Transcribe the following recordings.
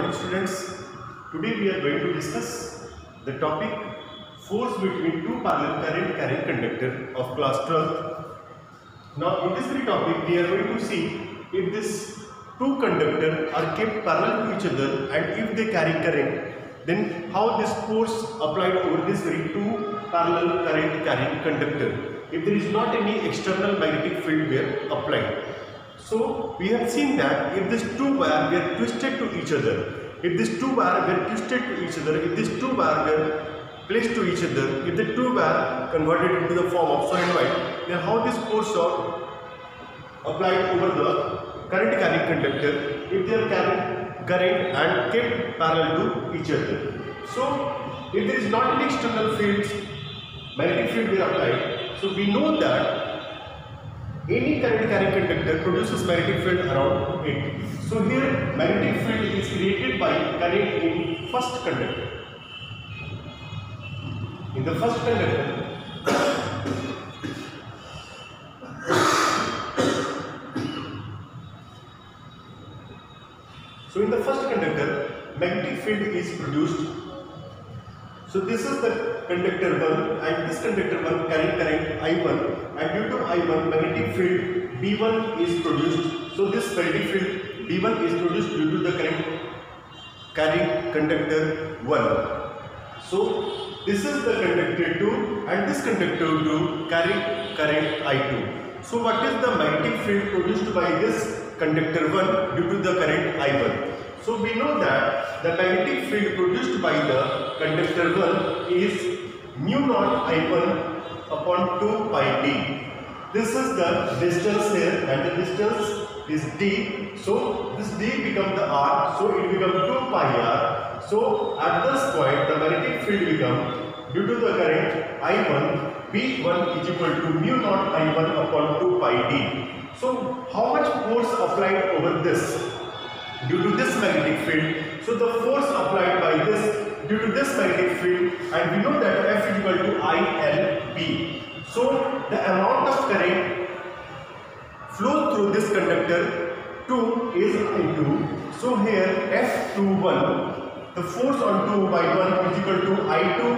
morning students. Today we are going to discuss the topic force between two parallel current carrying conductor of class 12th. Now in this very topic we are going to see if these two conductors are kept parallel to each other and if they carry current, then how this force applied over this very two parallel current carrying conductor if there is not any external magnetic field were applied. So we have seen that if these two wires were twisted to each other, if these two wires were twisted to each other, if these two wires were placed to each other, if the two wires converted into the form of solenoid, then how this force are applied over the current carrying conductor if they are carrying current and kept parallel to each other. So if there is not any external fields, magnetic field were applied, so we know that any current carrying conductor produces magnetic field around it. So here magnetic field is created by current in first conductor. In the first conductor, so in the first conductor magnetic field is produced. So this is the conductor 1 and this conductor 1 carrying current I1, and due to I1 magnetic field B1 is produced. So this magnetic field B1 is produced due to the current carrying conductor 1. So this is the conductor 2 and this conductor 2 carrying current I2. So what is the magnetic field produced by this conductor 1 due to the current I1? So we know that the magnetic field produced by the conductor 1 is mu naught I1 upon 2 pi d. This is the distance here and the distance is d. So this d becomes the r, so it becomes 2 pi r. So at this point the magnetic field becomes, due to the current I1, V1 is equal to mu naught I1 upon 2 pi d. So how much force applied over this due to this magnetic field? So the force applied by this due to this magnetic field, and we know that F is equal to ILB. So the amount of current flows through this conductor 2 is I2. So here F21, the force on 2 by 1 is equal to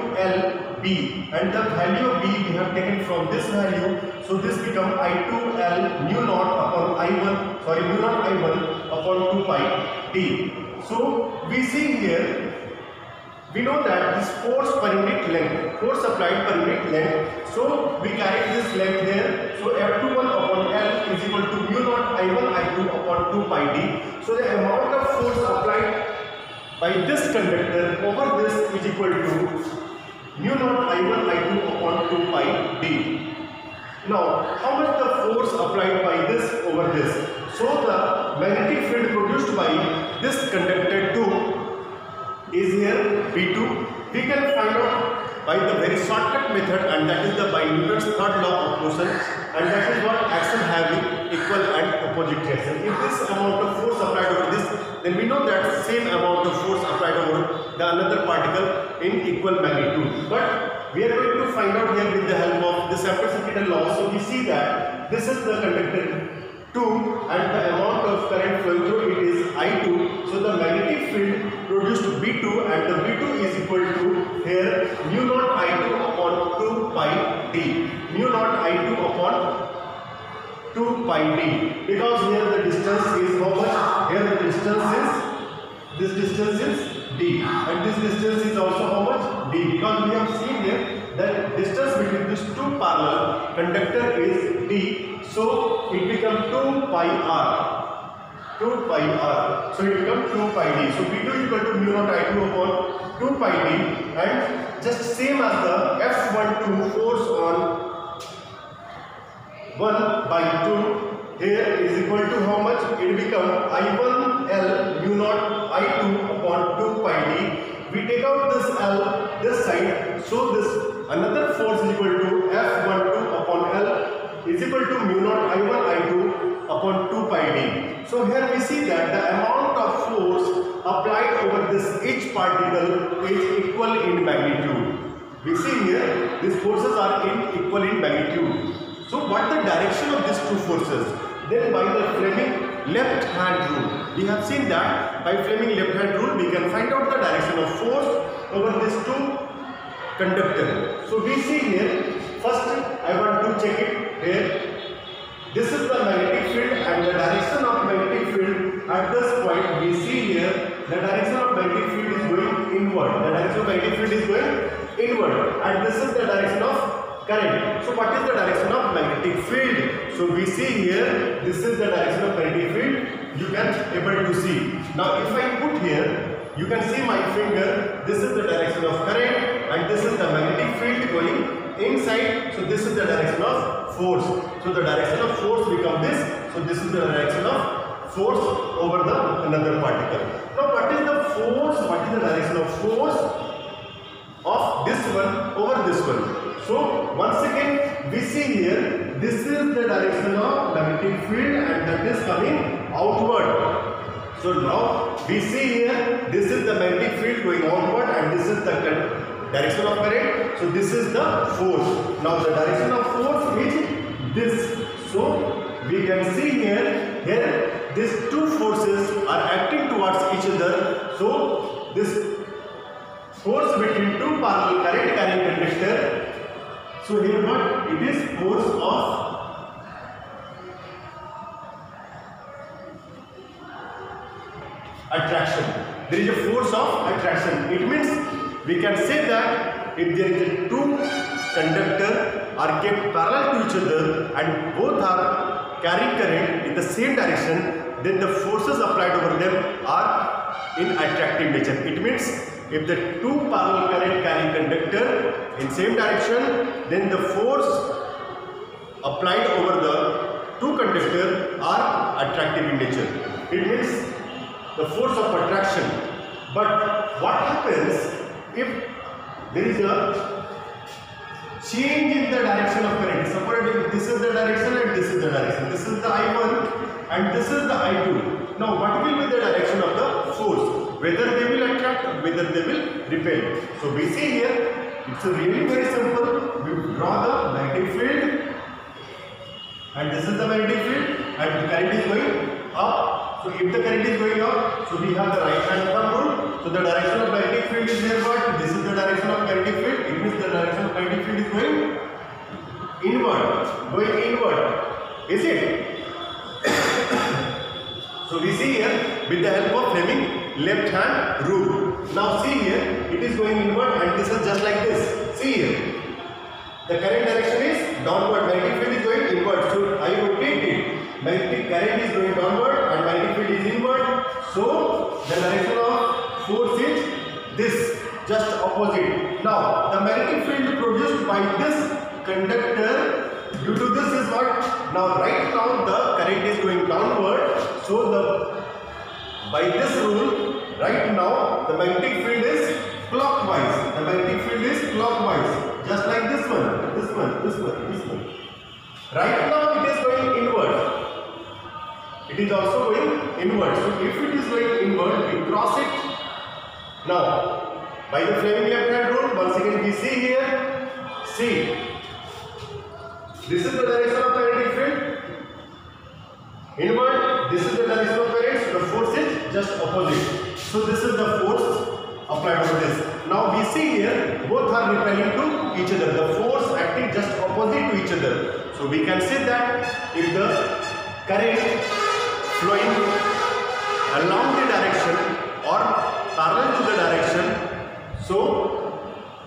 I2LB, and the value of B we have taken from this value. So this becomes I2L mu naught upon I1, mu naught I1 upon 2 pi d. So we see here, we know that this force per unit length, force applied per unit length, so we carry this length here. So F21 upon L is equal to mu naught I1 I2 upon 2 pi d. So the amount of force applied by this conductor over this is equal to mu naught I1 I2 upon 2 pi d. Now, how much the force applied by this over this? So the magnetic field produced by this conductor 2 is here B2. We can find out by the very shortcut method, and that is by Newton's third law of motion, and that is what action having equal and opposite reaction. If this amount of force applied over this, then we know that same amount of force applied over the another particle in equal magnitude. But we are going to find out here with the help of this Ampere's law. So we see that this is the conductor 2 and the amount of current flowing through it is I2. So the magnetic field produced B2, and the B2 is equal to here mu naught I2 upon 2 pi d. Mu naught I2 upon 2 pi d, because here the distance is how much? Here the distance is, this distance is d, and this distance is also how much? D, because we have seen here that distance between these two parallel conductor is d. So it becomes 2 pi r. 2 pi r. So it becomes 2 pi d. So B2 is equal to mu naught I2 upon 2 pi d, and just same as the F12 force on 1 by 2 here is equal to how much? It becomes I1L mu naught I2 upon 2 pi d. We take out this L this side, so this another force is equal to F12 upon L is equal to mu naught I1 I2 upon 2 pi d. So here we see that the amount of force applied over this each particle is equal in magnitude. We see here these forces are equal in magnitude. So what the direction of these two forces? Then by the Fleming left hand rule, we have seen that by Fleming left hand rule we can find out the direction of force over these two conductors. So we see here, first I want to check it here. This is the magnetic field and the direction of magnetic field at this point we see here, the direction of magnetic field is going inward. The direction of magnetic field is going inward and this is the direction of current. So what is the direction of magnetic field? So we see here, this is the direction of magnetic field, you can able to see. Now if I put here, you can see my finger, this is the direction of current and this is the magnetic field going inside. So this is the direction of force. So the direction of force becomes this. So this is the direction of force over the another particle. Now what is the force? What is the direction of force of this one over this one? So once again we see here, this is the direction of magnetic field and that is coming outward. So now we see here, this is the magnetic field going outward and this is the direction of current. So this is the force. Now the direction of force is this. So we can see here these two forces are acting towards each other. So this force between two parallel current carrying conductor. So here what? It is force of attraction. There is a force of attraction. It means we can say that if there is a two conductors are kept parallel to each other and both are carrying current in the same direction, then the forces applied over them are in attractive nature. It means if the two parallel current carrying conductor in same direction, then the force applied over the two conductors are attractive in nature. It means the force of attraction. But what happens if there is a change in the direction of current? Suppose this is the direction and this is the direction. This is the I1 and this is the I2. Now what will be the direction of the force? Whether they will attract or whether they will repel. So we see here, it's really very simple. We draw the magnetic field and this is the magnetic field and the current is going up. So if the current is going up, so we have the right hand thumb rule. So the direction of magnetic field is there what? This is the direction of magnetic field. It means the direction of magnetic field is going inward. Going inward. Is it? So we see here with the help of Fleming left hand rule. Now see here, it is going inward and this is just like this. See here. The current direction is downward. Magnetic field is going inward. So I rotate it. Magnetic current is going downward and magnetic field is inward. So the direction of force is this, just opposite. Now the magnetic field produced by this conductor, due to this is what? Now right now the current is going downward. So by this rule, right now the magnetic field is clockwise. The magnetic field is clockwise, just like this one, this one, this one, this one. Right now it is going inward. It is also going inward. So if it is going inward, we cross it. Now, by the Fleming left hand rule, once again we see here. See, this is the direction of magnetic field. Inward, this is the direction of current. So the force is just opposite. So this is the force applied over this. Now we see here, both are repelling to each other. The force acting just opposite to each other. So we can say that if the current flowing along the direction or parallel to the direction, so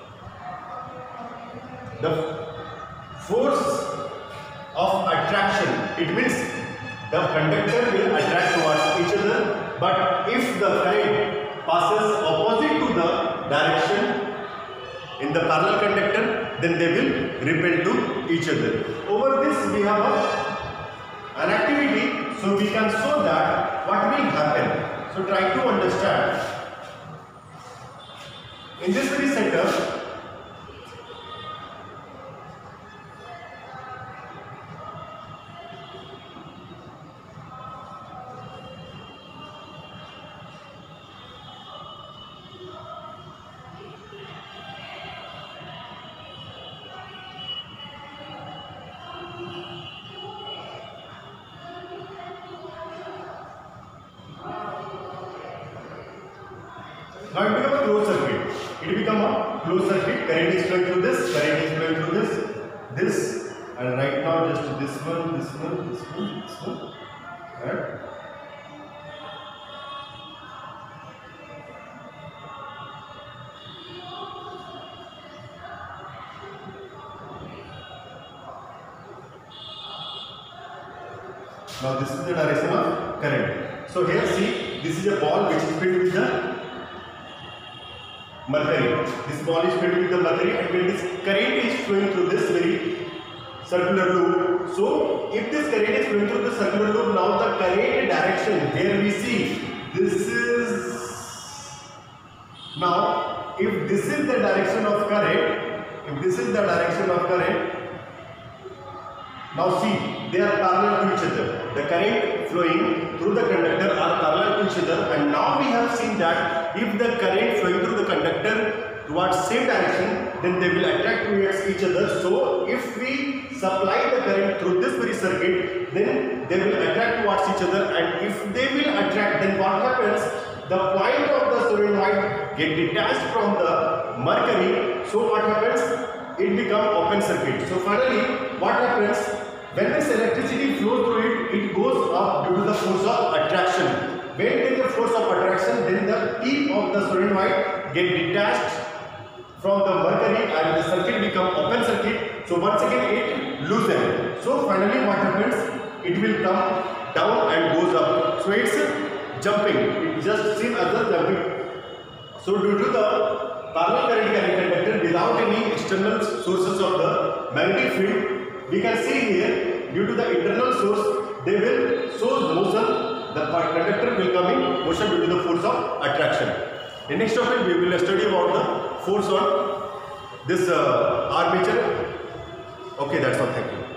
the force of attraction, it means the conductor will attract towards each other, but if the current passes opposite to the direction in the parallel conductor, then they will repel to each other. Over this we have an activity. So we can show that what will happen. So try to understand. In this very setup, Now it becomes a closed circuit. It becomes a closed circuit. Current is flowing through this. Current is flowing through this, and right now just this one, and now this is the direction of current. So here see, this is a ball which is filled with the mercury. This ball is filled with the mercury, and when this current is flowing through this very circular loop, so if this current is flowing through the circular loop, now the current direction, here we see, this is, now if this is the direction of current, now see, they are parallel to each other. The current flowing through the conductor are parallel to each other, and now we have seen that if the current flowing through the conductor towards same direction, then they will attract towards each other. So if we supply the current through this very circuit, then they will attract towards each other, and if they will attract, then what happens? The point of the solenoid get detached from the mercury. So what happens? It becomes open circuit. So finally, what happens? When this electricity flows through it, it goes up due to the force of attraction. When there is a force of attraction, then the tip of the solenoid get detached from the mercury and the circuit become open circuit. So once again it loosens. So finally what happens? It will come down and goes up. So it's jumping. It just seems as a jumping. So due to the parallel current carrying conductor without any external sources of the magnetic field, we can see here, due to the internal source, they will source motion, the conductor will come in motion due to the force of attraction. In next topic, we will study about the force on this armature. Okay, that's all. Thank you.